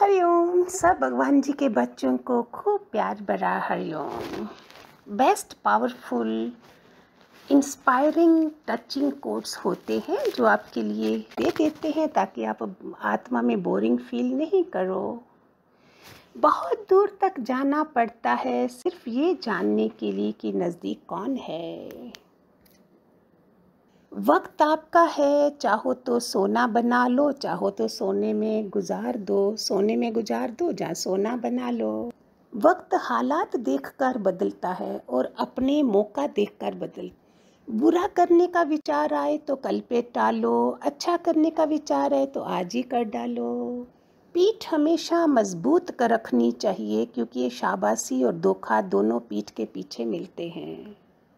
हरिओम। सब भगवान जी के बच्चों को खूब प्यार भरा हरिओम। Best powerful inspiring touching quotes होते हैं जो आपके लिए दे देते हैं ताकि आप आत्मा में बोरिंग फील नहीं करो। बहुत दूर तक जाना पड़ता है सिर्फ ये जानने के लिए कि नज़दीक कौन है। वक्त आपका है, चाहो तो सोना बना लो, चाहो तो सोने में गुजार दो जहाँ सोना बना लो। वक्त हालात देखकर बदलता है और अपने मौका देखकर बुरा करने का विचार आए तो कल पे टालो, अच्छा करने का विचार आए तो आज ही कर डालो। पीठ हमेशा मजबूत कर रखनी चाहिए क्योंकि ये शाबाशी और धोखा दोनों पीठ के पीछे मिलते हैं।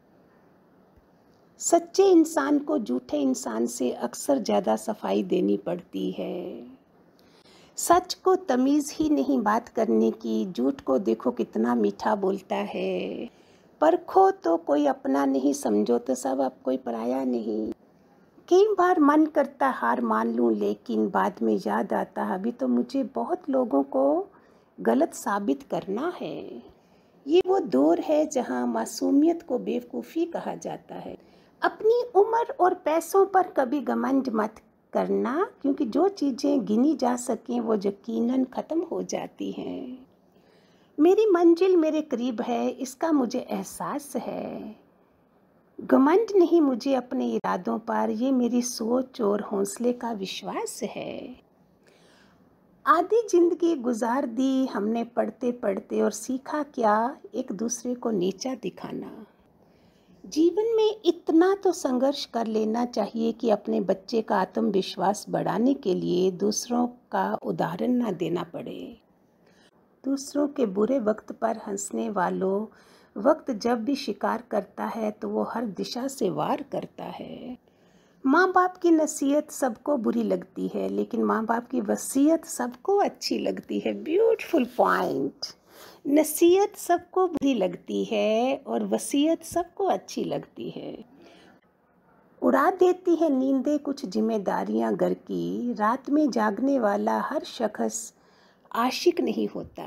सच्चे इंसान को झूठे इंसान से अक्सर ज़्यादा सफाई देनी पड़ती है। सच को तमीज़ ही नहीं बात करने की, झूठ को देखो कितना मीठा बोलता है। परखो तो कोई अपना नहीं, समझो तो सब अब कोई पराया नहीं। कई बार मन करता हार मान लूं लेकिन बाद में याद आता अभी तो मुझे बहुत लोगों को गलत साबित करना है। ये वो दौर है जहां मासूमियत को बेवकूफ़ी कहा जाता है। अपनी उम्र और पैसों पर कभी घमंड मत करना क्योंकि जो चीज़ें गिनी जा सकें वो यकीनन ख़त्म हो जाती हैं। मेरी मंजिल मेरे करीब है, इसका मुझे एहसास है। घमंड नहीं मुझे अपने इरादों पर, ये मेरी सोच और हौसले का विश्वास है। आधी जिंदगी गुजार दी हमने पढ़ते पढ़ते और सीखा क्या, एक दूसरे को नीचा दिखाना। जीवन में इतना तो संघर्ष कर लेना चाहिए कि अपने बच्चे का आत्मविश्वास बढ़ाने के लिए दूसरों का उदाहरण ना देना पड़े। दूसरों के बुरे वक्त पर हंसने वालों, वक्त जब भी शिकार करता है तो वो हर दिशा से वार करता है। माँ बाप की नसीहत सबको बुरी लगती है लेकिन माँ बाप की वसीयत सबको अच्छी लगती है। Beautiful point. नसीहत सबको बुरी लगती है और वसीयत सबको अच्छी लगती है। उड़ा देती है नींदें कुछ जिम्मेदारियां घर की, रात में जागने वाला हर शख्स आशिक नहीं होता।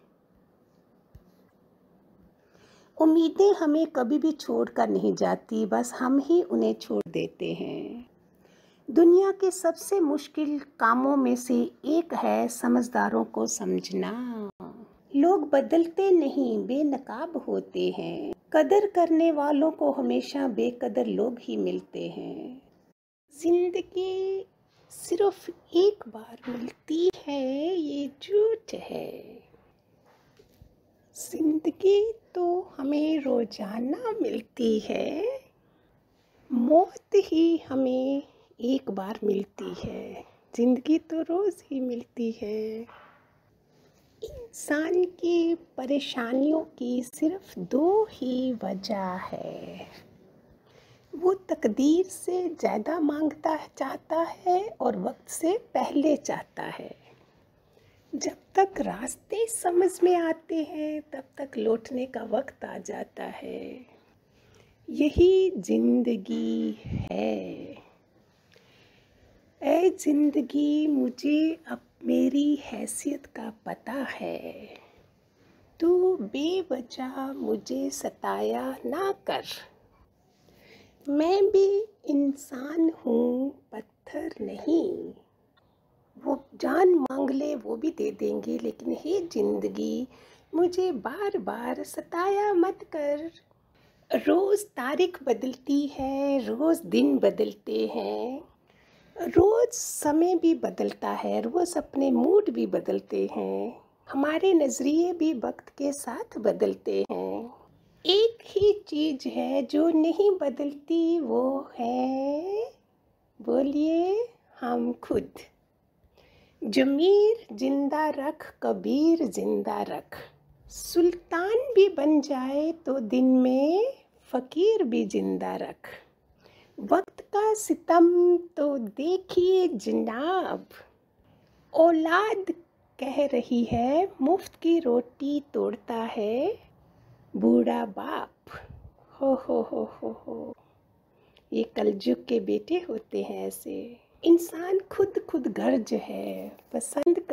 उम्मीदें हमें कभी भी छोड़कर नहीं जाती, बस हम ही उन्हें छोड़ देते हैं। दुनिया के सबसे मुश्किल कामों में से एक है समझदारों को समझना। लोग बदलते नहीं, बेनकाब होते हैं। कदर करने वालों को हमेशा बेकदर लोग ही मिलते हैं। जिंदगी सिर्फ एक बार मिलती है, ये झूठ है। जिंदगी तो हमें रोजाना मिलती है, मौत ही हमें एक बार मिलती है। जिंदगी तो रोज ही मिलती है। इंसान की परेशानियों की सिर्फ दो ही वजह है। वो तकदीर से ज़्यादा मांगता चाहता है और वक्त से पहले चाहता है। जब तक रास्ते समझ में आते हैं तब तक लौटने का वक्त आ जाता है। यही जिंदगी है। ऐ जिंदगी, मुझे अब मेरी हैसियत का पता है। तू बेवजह मुझे सताया ना कर। मैं भी इंसान हूँ, पत्थर नहीं। वो जान मांग ले वो भी दे देंगे, लेकिन हे जिंदगी मुझे बार बार सताया मत कर। रोज़ तारीख बदलती है, रोज़ दिन बदलते हैं, रोज़ समय भी बदलता है, रोज़ अपने मूड भी बदलते हैं, हमारे नज़रिए भी वक्त के साथ बदलते हैं। एक ही चीज़ है जो नहीं बदलती, वो है, बोलिए, हम खुद। जमीर जिंदा रख, कबीर जिंदा रख। सुल्तान भी बन जाए तो दिन में फ़कीर भी जिंदा रख। वक्त का सितम तो देखिए जनाब, औलाद कह रही है मुफ्त की रोटी तोड़ता है बूढ़ा बाप। हो। ये कलयुग के बेटे होते हैं ऐसे। इंसान खुद गर्ज है, पसंद कर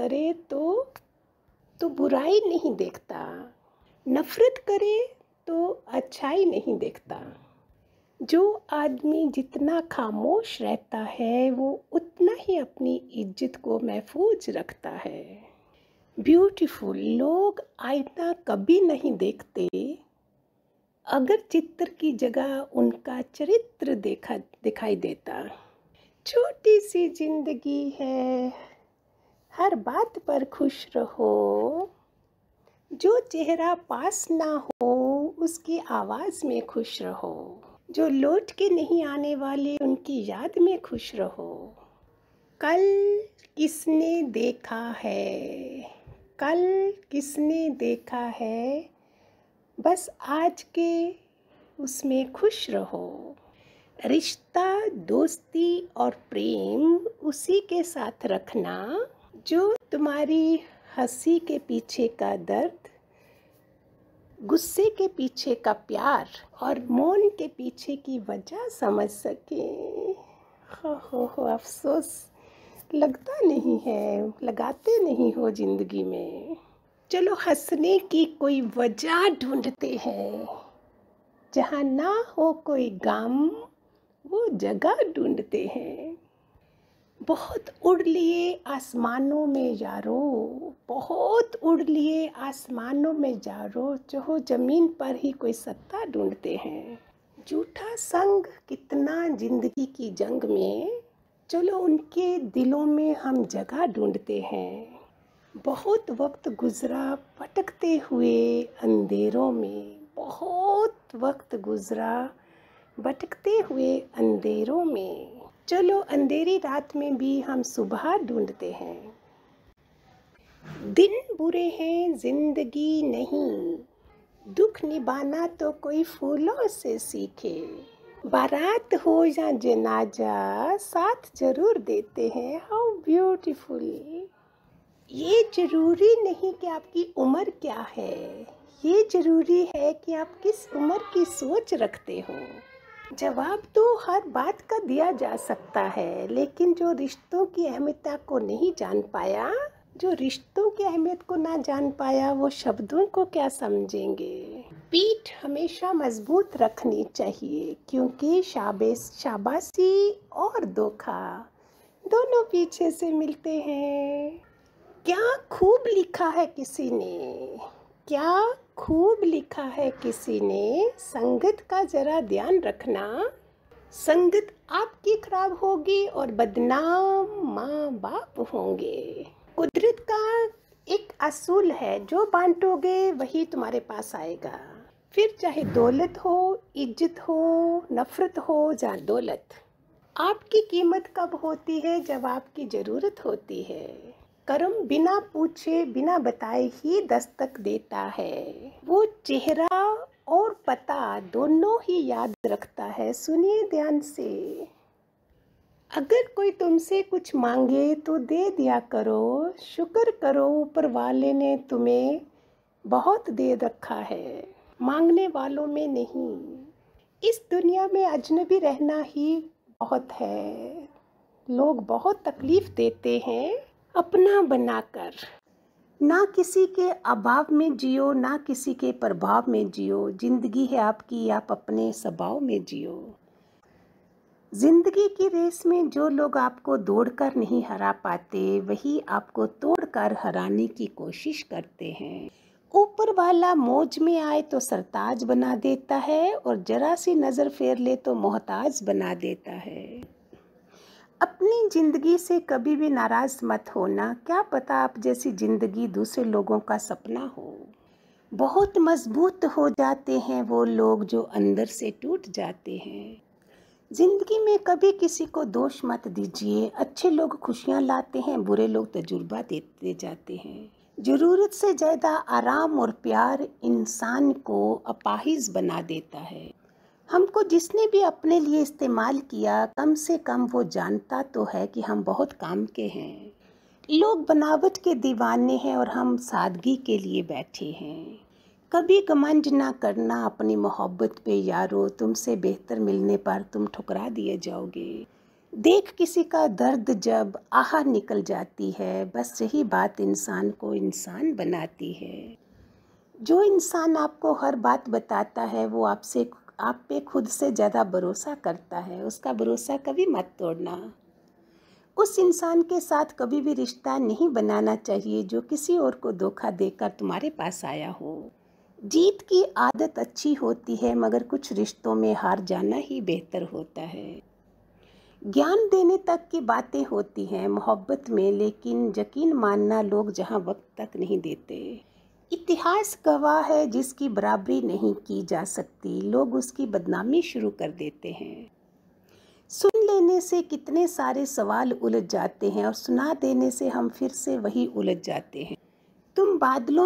करे तो बुराई नहीं देखता, नफरत करे तो अच्छाई नहीं देखता। जो आदमी जितना खामोश रहता है वो उतना ही अपनी इज्जत को महफूज रखता है। ब्यूटीफुल लोग आईना कभी नहीं देखते अगर चित्र की जगह उनका चरित्र दिखाई देता। छोटी सी जिंदगी है, हर बात पर खुश रहो। जो चेहरा पास ना हो उसकी आवाज में खुश रहो। जो लौट के नहीं आने वाले उनकी याद में खुश रहो। कल किसने देखा है, कल किसने देखा है, बस आज के उसमें खुश रहो। रिश्ता, दोस्ती और प्रेम उसी के साथ रखना जो तुम्हारी हंसी के पीछे का दर्द, गुस्से के पीछे का प्यार और मौन के पीछे की वजह समझ सके। हो अफसोस लगता नहीं है, लगाते नहीं हो जिंदगी में। चलो हंसने की कोई वजह ढूंढते हैं, जहाँ ना हो कोई गम वो जगह ढूंढते हैं। बहुत उड़ लिए आसमानों में यारो, बहुत उड़ लिए आसमानों में यारो, जो जमीन पर ही कोई सत्ता ढूंढते हैं। झूठा संग कितना जिंदगी की जंग में, चलो उनके दिलों में हम जगह ढूंढते हैं। बहुत वक्त गुजरा भटकते हुए अंधेरों में, बहुत वक्त गुजरा भटकते हुए अंधेरों में, चलो अंधेरी रात में भी हम सुबह ढूंढते हैं। दिन बुरे हैं जिंदगी नहीं, दुख निभाना तो कोई फूलों से सीखे। बारात हो या जनाजा साथ जरूर देते हैं। How beautiful. ये जरूरी नहीं कि आपकी उम्र क्या है, ये जरूरी है कि आप किस उम्र की सोच रखते हो। जवाब तो हर बात का दिया जा सकता है, लेकिन जो रिश्तों की अहमियत को नहीं जान पाया, जो रिश्तों की अहमियत को ना जान पाया वो शब्दों को क्या समझेंगे। पीठ हमेशा मजबूत रखनी चाहिए, क्योंकि शाबाशी और धोखा दोनों पीछे से मिलते हैं। क्या खूब लिखा है किसी ने, क्या खूब लिखा है किसी ने, संगत का जरा ध्यान रखना। संगत आपकी खराब होगी और बदनाम माँ बाप होंगे। कुदरत का एक असूल है, जो बांटोगे वही तुम्हारे पास आएगा। फिर चाहे दौलत हो, इज्जत हो, नफरत हो या दौलत, आपकी कीमत कब होती है? जब आपकी ज़रूरत होती है। कर्म बिना पूछे बिना बताए ही दस्तक देता है। वो चेहरा और पता दोनों ही याद रखता है। सुनिए ध्यान से। अगर कोई तुमसे कुछ मांगे तो दे दिया करो। शुक्र करो ऊपर वाले ने तुम्हें बहुत दे रखा है, मांगने वालों में नहीं। इस दुनिया में अजनबी रहना ही बहुत है। लोग बहुत तकलीफ देते हैं अपना बनाकर। ना किसी के अभाव में जियो, ना किसी के प्रभाव में जियो। जिंदगी है आपकी, आप अपने स्वभाव में जियो। जिंदगी की रेस में जो लोग आपको दौड़कर नहीं हरा पाते, वही आपको तोड़कर हराने की कोशिश करते हैं। ऊपर वाला मौज में आए तो सरताज बना देता है, और जरा सी नज़र फेर ले तो मोहताज बना देता है। अपनी ज़िंदगी से कभी भी नाराज़ मत होना। क्या पता आप जैसी ज़िंदगी दूसरे लोगों का सपना हो। बहुत मजबूत हो जाते हैं वो लोग जो अंदर से टूट जाते हैं। ज़िंदगी में कभी किसी को दोष मत दीजिए। अच्छे लोग खुशियाँ लाते हैं, बुरे लोग तजुर्बा देते जाते हैं। ज़रूरत से ज़्यादा आराम और प्यार इंसान को अपाहिज बना देता है। हमको जिसने भी अपने लिए इस्तेमाल किया, कम से कम वो जानता तो है कि हम बहुत काम के हैं। लोग बनावट के दीवाने हैं और हम सादगी के लिए बैठे हैं। कभी घमंड ना करना अपनी मोहब्बत पे यारो, तुमसे बेहतर मिलने पर तुम ठुकरा दिए जाओगे। देख किसी का दर्द जब आह निकल जाती है, बस यही बात इंसान को इंसान बनाती है। जो इंसान आपको हर बात बताता है वो आप पे खुद से ज़्यादा भरोसा करता है। उसका भरोसा कभी मत तोड़ना। उस इंसान के साथ कभी भी रिश्ता नहीं बनाना चाहिए जो किसी और को धोखा देकर तुम्हारे पास आया हो। जीत की आदत अच्छी होती है, मगर कुछ रिश्तों में हार जाना ही बेहतर होता है। ज्ञान देने तक की बातें होती हैं मोहब्बत में, लेकिन यकीन मानना लोग जहां वक्त तक नहीं देते। इतिहास गवाह है जिसकी बराबरी नहीं की जा सकती, लोग उसकी बदनामी शुरू कर देते हैं। सुन लेने से कितने सारे सवाल उलझ जाते हैं और सुना देने से हम फिर से वही उलझ जाते हैं। तुम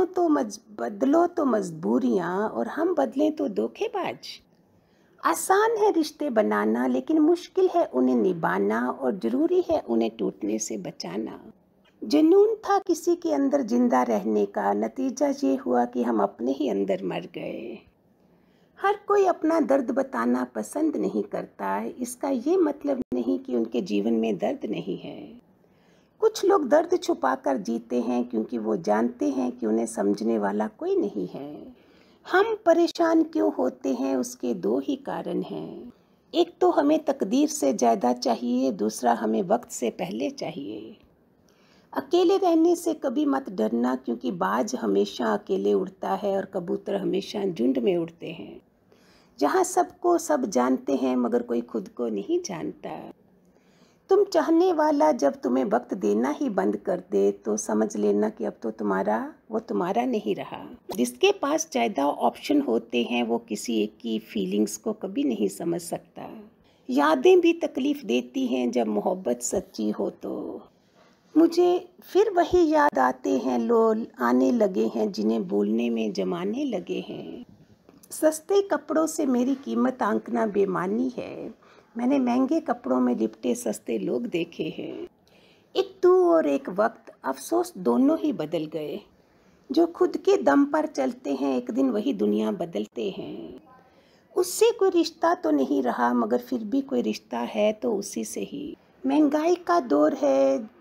बदलो तो मजबूरियां और हम बदलें तो धोखेबाज। आसान है रिश्ते बनाना, लेकिन मुश्किल है उन्हें निभाना, और जरूरी है उन्हें टूटने से बचाना। जुनून था किसी के अंदर जिंदा रहने का, नतीजा ये हुआ कि हम अपने ही अंदर मर गए। हर कोई अपना दर्द बताना पसंद नहीं करता, इसका ये मतलब नहीं कि उनके जीवन में दर्द नहीं है। कुछ लोग दर्द छुपाकर जीते हैं क्योंकि वो जानते हैं कि उन्हें समझने वाला कोई नहीं है। हम परेशान क्यों होते हैं, उसके दो ही कारण हैं। एक तो हमें तकदीर से ज़्यादा चाहिए, दूसरा हमें वक्त से पहले चाहिए। अकेले रहने से कभी मत डरना, क्योंकि बाज हमेशा अकेले उड़ता है और कबूतर हमेशा झुंड में उड़ते हैं। जहाँ सबको सब जानते हैं मगर कोई खुद को नहीं जानता। तुम चाहने वाला जब तुम्हें वक्त देना ही बंद कर दे तो समझ लेना कि अब तो वो तुम्हारा नहीं रहा। जिसके पास ज़्यादा ऑप्शन होते हैं वो किसी एक की फीलिंग्स को कभी नहीं समझ सकता। यादें भी तकलीफ़ देती हैं जब मोहब्बत सच्ची हो तो। मुझे फिर वही याद आने लगे हैं जिन्हें बोलने में जमाने लगे हैं। सस्ते कपड़ों से मेरी कीमत आंकना बेमानी है। मैंने महंगे कपड़ों में लिपटे सस्ते लोग देखे हैं। एक तू और एक वक्त, अफसोस दोनों ही बदल गए। जो खुद के दम पर चलते हैं एक दिन वही दुनिया बदलते हैं। उससे कोई रिश्ता तो नहीं रहा, मगर फिर भी कोई रिश्ता है तो उसी से ही। महंगाई का दौर है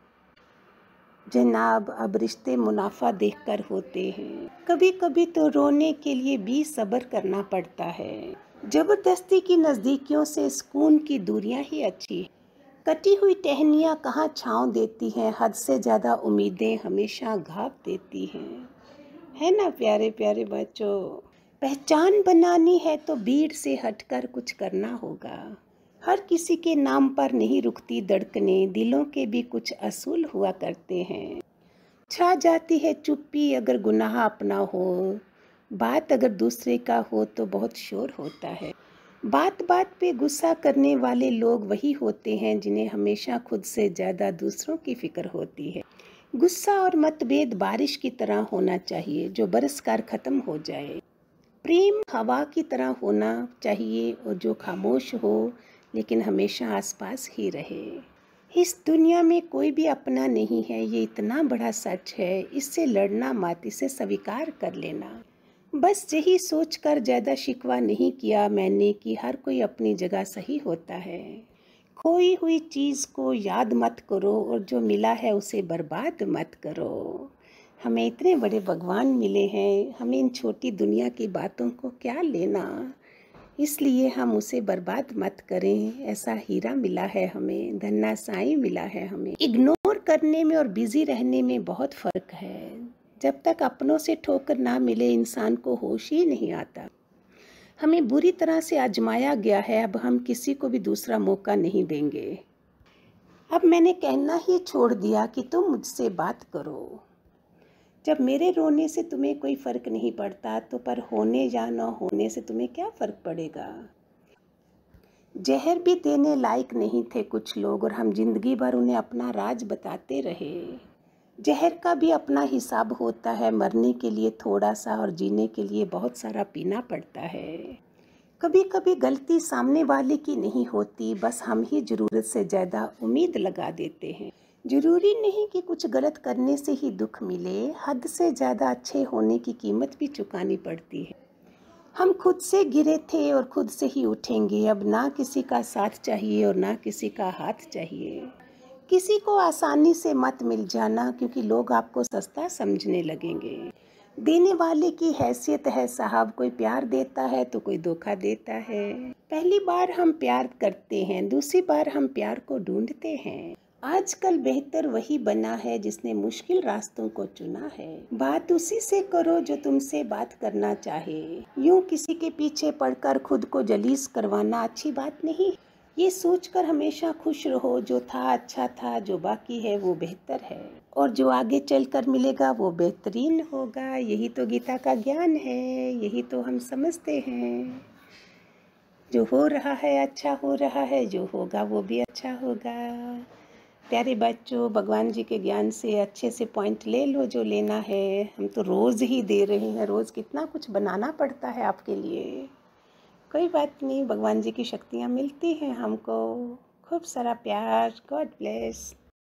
जनाब, अब रिश्ते मुनाफा देखकर होते हैं। कभी कभी तो रोने के लिए भी सब्र करना पड़ता है। जबरदस्ती की नज़दीकियों से सुकून की दूरियां ही अच्छी है। कटी हुई टहनियाँ कहाँ छाँव देती हैं, हद से ज़्यादा उम्मीदें हमेशा घाव देती हैं। है ना प्यारे प्यारे बच्चों। पहचान बनानी है तो भीड़ से हटकर कुछ करना होगा। हर किसी के नाम पर नहीं रुकती धड़कनें, दिलों के भी कुछ असूल हुआ करते हैं। छा जाती है चुप्पी अगर गुनाह अपना हो, बात अगर दूसरे का हो तो बहुत शोर होता है। बात बात पे गुस्सा करने वाले लोग वही होते हैं जिन्हें हमेशा खुद से ज़्यादा दूसरों की फिक्र होती है। गुस्सा और मतभेद बारिश की तरह होना चाहिए जो बरस कर ख़त्म हो जाए। प्रेम हवा की तरह होना चाहिए और जो खामोश हो लेकिन हमेशा आसपास ही रहे। इस दुनिया में कोई भी अपना नहीं है, ये इतना बड़ा सच है। इससे लड़ना मत, इसे स्वीकार कर लेना। बस यही सोचकर ज़्यादा शिकवा नहीं किया मैंने कि हर कोई अपनी जगह सही होता है। खोई हुई चीज़ को याद मत करो और जो मिला है उसे बर्बाद मत करो। हमें इतने बड़े भगवान मिले हैं, हमें इन छोटी दुनिया की बातों को क्या लेना, इसलिए हम उसे बर्बाद मत करें। ऐसा हीरा मिला है हमें, धन्ना साईं मिला है हमें। इग्नोर करने में और बिजी रहने में बहुत फ़र्क है। जब तक अपनों से ठोकर ना मिले इंसान को होश ही नहीं आता। हमें बुरी तरह से आजमाया गया है, अब हम किसी को भी दूसरा मौका नहीं देंगे। अब मैंने कहना ही छोड़ दिया कि तुम मुझसे बात करो। जब मेरे रोने से तुम्हें कोई फ़र्क नहीं पड़ता तो पर होने या न होने से तुम्हें क्या फ़र्क पड़ेगा। जहर भी देने लायक नहीं थे कुछ लोग और हम जिंदगी भर उन्हें अपना राज बताते रहे। जहर का भी अपना हिसाब होता है, मरने के लिए थोड़ा सा और जीने के लिए बहुत सारा पीना पड़ता है। कभी कभी गलती सामने वाले की नहीं होती, बस हम ही ज़रूरत से ज़्यादा उम्मीद लगा देते हैं। ज़रूरी नहीं कि कुछ गलत करने से ही दुख मिले, हद से ज़्यादा अच्छे होने की कीमत भी चुकानी पड़ती है। हम खुद से गिरे थे और खुद से ही उठेंगे। अब ना किसी का साथ चाहिए और ना किसी का हाथ चाहिए। किसी को आसानी से मत मिल जाना, क्योंकि लोग आपको सस्ता समझने लगेंगे। देने वाले की हैसियत है साहब, कोई प्यार देता है तो कोई धोखा देता है। पहली बार हम प्यार करते हैं, दूसरी बार हम प्यार को ढूंढते हैं। आजकल बेहतर वही बना है जिसने मुश्किल रास्तों को चुना है। बात उसी से करो जो तुमसे बात करना चाहे। यूं किसी के पीछे पड़कर खुद को जलीस करवाना अच्छी बात नहीं। ये सोचकर हमेशा खुश रहो, जो था अच्छा था, जो बाकी है वो बेहतर है, और जो आगे चलकर मिलेगा वो बेहतरीन होगा। यही तो गीता का ज्ञान है, यही तो हम समझते हैं। जो हो रहा है अच्छा हो रहा है, जो होगा वो भी अच्छा होगा। प्यारे बच्चों, भगवान जी के ज्ञान से अच्छे से पॉइंट ले लो जो लेना है। हम तो रोज़ ही दे रहे हैं, रोज़ कितना कुछ बनाना पड़ता है आपके लिए। कोई बात नहीं, भगवान जी की शक्तियाँ मिलती हैं हमको। खूब सारा प्यार। God bless.